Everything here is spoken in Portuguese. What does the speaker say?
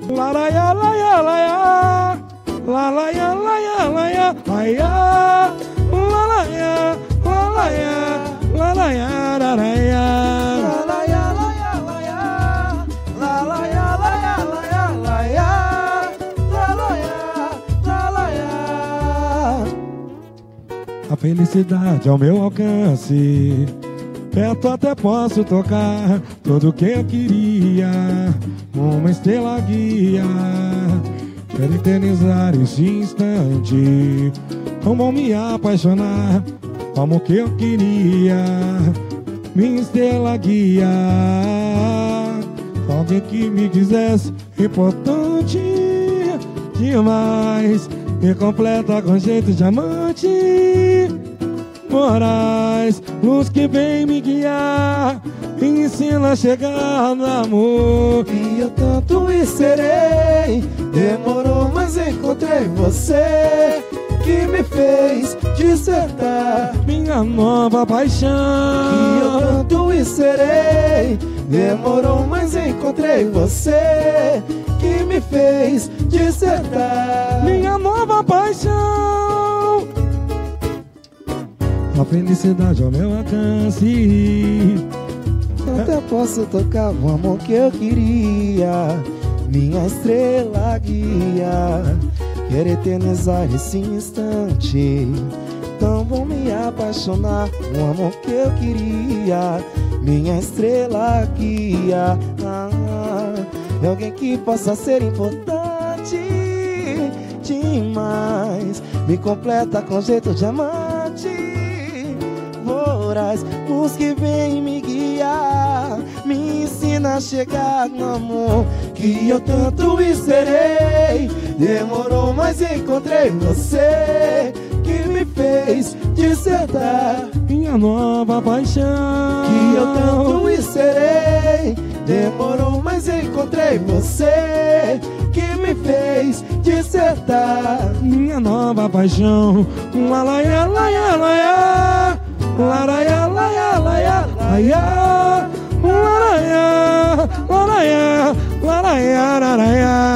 Laraia, laia, laia, lalaia, laia, laia, laia, lalaia, lalaia, lalaia, lalaia, lalaia, laia, laia, lalaia, laia, laia, laia, lalaia, lalaia. A felicidade ao meu alcance, perto até posso tocar tudo que eu queria. Uma estrela guia, quero eternizar esse instante. Tão bom me apaixonar, o amor que eu queria. Minha estrela guia, alguém que me quisesse, importante demais. Me completa com jeito de amante. Moraes, luz que vem me guiar, me ensina a chegar no amor. E eu tanto esperei, demorou, mas encontrei você, que me fez despertar minha nova paixão. E eu tanto esperei, demorou, mas encontrei você, que me fez despertar minha nova paixão. A felicidade ao meu alcance, até posso tocar o amor que eu queria. Minha estrela guia, quero eternizar esse instante. Tão bom me apaixonar, o amor que eu queria. Minha estrela guia, é alguém que possa ser importante demais. Me completa com jeito de amante. Voraz, luz que vem me guiar, me ensina a chegar no amor que eu tanto esperei. Demorou, mas encontrei você, que me fez despertar minha nova paixão. Que eu tanto esperei, demorou, mas encontrei você, que me fez despertar minha nova paixão. Lalaia, laia, laia, laraia, laia, laia, laia, laraia, laraia, laraia, laraia.